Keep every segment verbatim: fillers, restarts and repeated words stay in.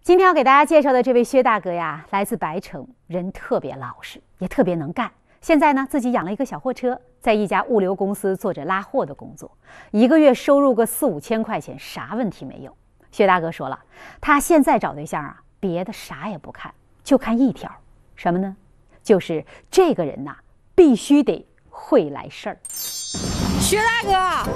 今天要给大家介绍的这位薛大哥呀，来自白城，人特别老实，也特别能干。现在呢，自己养了一个小货车，在一家物流公司做着拉货的工作，一个月收入个四五千块钱，啥问题没有。薛大哥说了，他现在找对象啊，别的啥也不看，就看一条，什么呢？就是这个人呐、啊，必须得会来事儿。 薛大哥，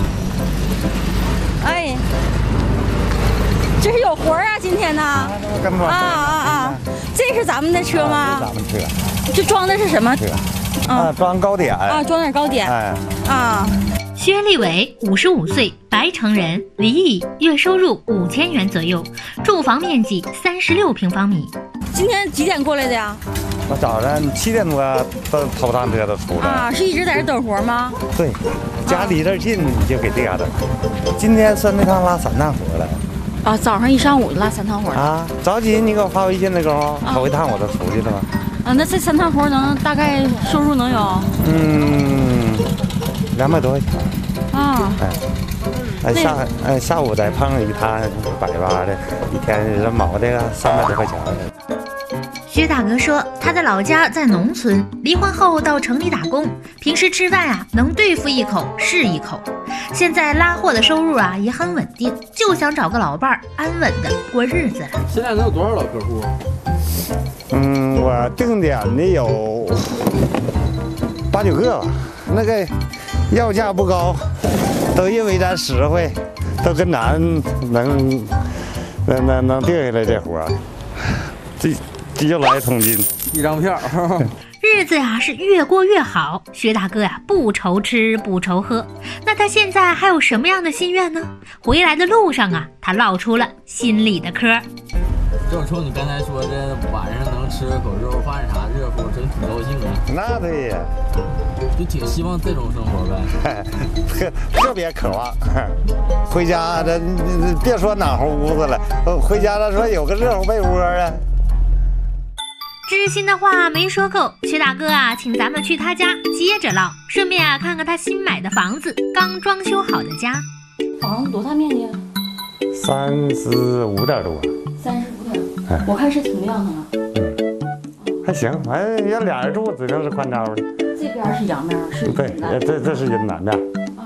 哎。 这是有活儿啊，今天呢？啊啊啊啊！这是咱们的车吗？ 咱们车。 这装的是什么？ 啊，装糕点。 啊，装点糕点。哎。啊。 薛立伟，五十五岁，白城人，离异，月收入五千元左右，住房面积三十六平方米。 今天几点过来的呀？ 我早上七点多都头趟车都出来。 啊，是一直在这等活吗？ 对，家离这儿近，你就给这嘎等。今天算那趟拉三趟活了。 啊，早上一上午拉三趟活啊！着急，你给我发微信的时候，头一趟我都出去了嘛。 啊，那这三趟活能大概收入能有？ 嗯，两百多块钱。 啊。 哎，下哎下午再碰一趟百八的，一天人毛的三百多块钱。 薛大哥说，他的老家在农村，离婚后到城里打工，平时吃饭啊能对付一口是一口。 现在拉货的收入啊也很稳定，就想找个老伴儿，安稳的过日子了。 现在能有多少老客户？ 嗯，我定点的有八九个吧。那个要价不高，都因为咱实惠，都跟咱能能能能定下来这活儿，这这就来一桶金， 一张票。 日子呀是越过越好，薛大哥呀不愁吃不愁喝。那他现在还有什么样的心愿呢？回来的路上啊，他唠出了心里的嗑。 正瞅你刚才说这晚上能吃口肉饭啥热乎，真挺高兴啊。 那对呀， 就挺希望这种生活呗， 特特别渴望。回家这别说暖和屋子了，回家了说有个热乎被窝啊。 知心的话没说够，薛大哥啊，请咱们去他家接着唠，顺便啊看看他新买的房子，刚装修好的家。 房子多大面积？ 三十五点多。 三十五点多，哎、我看是挺亮堂啊。 嗯，还行，哎，要俩人住指定是宽敞的。 这边是阳面，是对，这这是阴南面。 啊。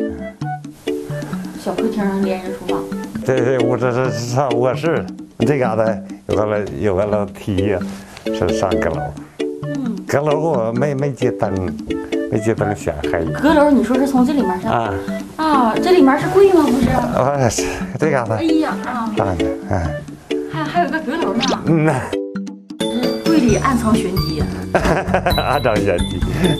小客厅连着厨房。 这这屋这是上卧室，这嘎达有个楼有个楼梯呀。 是上阁楼，嗯，阁楼我没没接灯，没接灯显黑。 阁楼你说是从这里面上啊？啊，这里面是柜吗？不是？ 啊，这嘎达。 哎呀啊！ 大的，哎。 还还有个阁楼呢。 嗯呐。 柜里暗藏玄机。 暗藏玄机。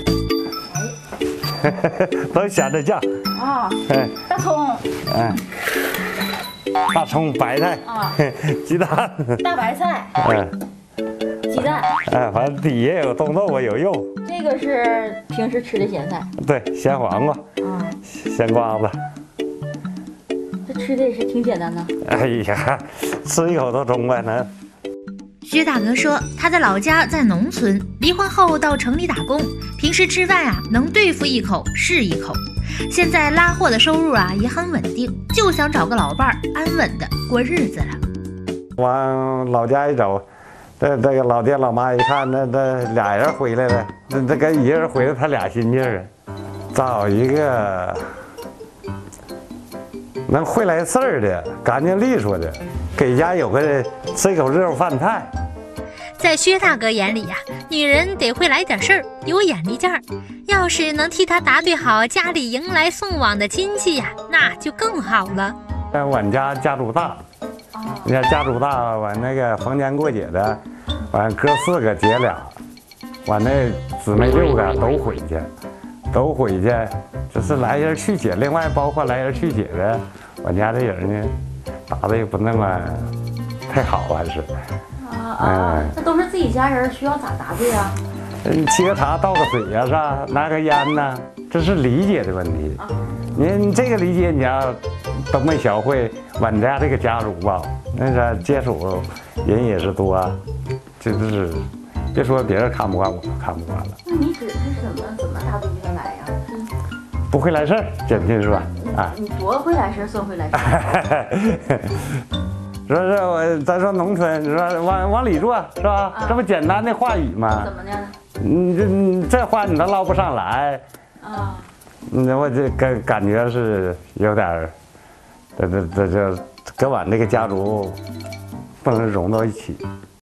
都显着酱。 啊。哎。大葱。哎。 大葱、白菜。啊。鸡蛋。 大白菜。嗯。 鸡蛋， 哎，反正底下有冻豆腐，有肉。 这个是平时吃的咸菜。 对，咸黄瓜，啊，咸瓜子。 这吃的也是挺简单的。 哎呀，吃一口都中快能。 薛大哥说，他的老家在农村，离婚后到城里打工，平时吃饭啊能对付一口是一口。现在拉货的收入啊也很稳定，就想找个老伴儿，安稳的过日子了。 往老家一走。 这这个老爹老妈一看，那这俩人回来了，这这跟一人回来，他俩心劲儿啊，找一个能会来事儿的、干净利索的，给家有个吃一口热乎饭菜。 在薛大哥眼里呀、啊，女人得会来点事儿，有眼力劲儿。要是能替他答对好家里迎来送往的亲戚呀、啊，那就更好了。 但俺家家族大。 你看家族大，完那个逢年过节的，完哥四个姐俩，完那姊妹六个都回去，都回去，只是来人去姐，另外包括来人去姐的，我家这人呢，打的也不那么太好，还是。 啊啊！那都是自己家人，需要咋答对啊？ 嗯，沏个茶，倒个水呀，是吧？拿个烟呐，这是理解的问题。您这个理解你要都没学会，俺家这个家族吧。 那个接触人也是多，就是别说别人看不惯，我看不惯了。 那你指的是什么？怎么答对得来呀？ 不会来事儿，简单说啊。 你多会来事儿算会来事儿？ 说是我咱说农村，你说往往里做是吧？啊、这不简单的话语吗？ 怎么的？ 你这你这话你都唠不上来。 啊。 嗯，我这感感觉是有点儿，这这这这跟俺这个家族不能融到一起。